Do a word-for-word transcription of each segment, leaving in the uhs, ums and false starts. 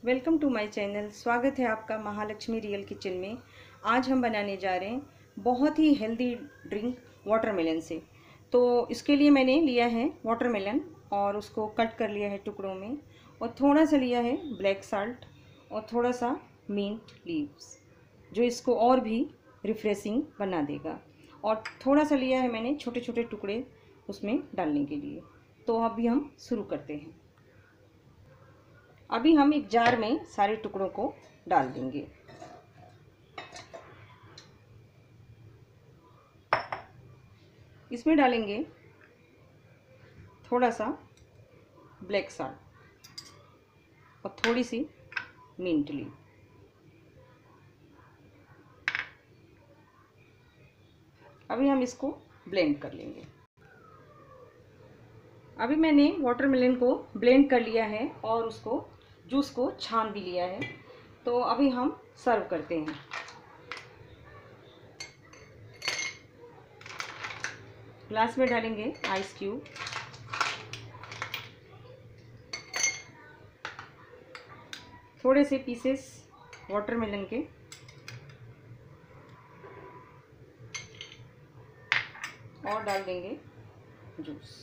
Welcome to my channel. स्वागत है आपका महालक्ष्मी रियल किचन में। आज हम बनाने जा रहे हैं बहुत ही हेल्दी ड्रिंक वाटरमेलन से। तो इसके लिए मैंने लिया है वाटरमेलन और उसको कट कर लिया है टुकड़ों में, और थोड़ा सा लिया है ब्लैक साल्ट और थोड़ा सा मिंट लीव्स जो इसको और भी रिफ्रेशिंग बना देगा, और थोड़ा सा लिया है मैंने छोटे छोटे टुकड़े उसमें डालने के लिए। तो अभी हम शुरू करते हैं। अभी हम एक जार में सारे टुकड़ों को डाल देंगे। इसमें डालेंगे थोड़ा सा ब्लैक सॉल्ट और थोड़ी सी मिंट लीव। अभी हम इसको ब्लेंड कर लेंगे। अभी मैंने वाटरमेलन को ब्लेंड कर लिया है और उसको जूस को छान भी लिया है। तो अभी हम सर्व करते हैं। ग्लास में डालेंगे आइस क्यूब, थोड़े से पीसेस वाटरमेलन के, और डाल देंगे जूस।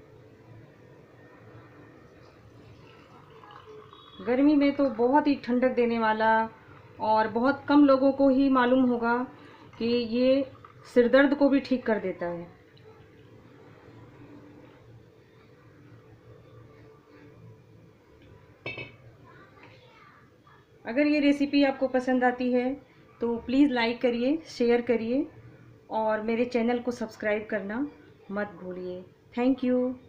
गर्मी में तो बहुत ही ठंडक देने वाला, और बहुत कम लोगों को ही मालूम होगा कि ये सिरदर्द को भी ठीक कर देता है। अगर ये रेसिपी आपको पसंद आती है तो प्लीज़ लाइक करिए, शेयर करिए और मेरे चैनल को सब्सक्राइब करना मत भूलिए। Thank you.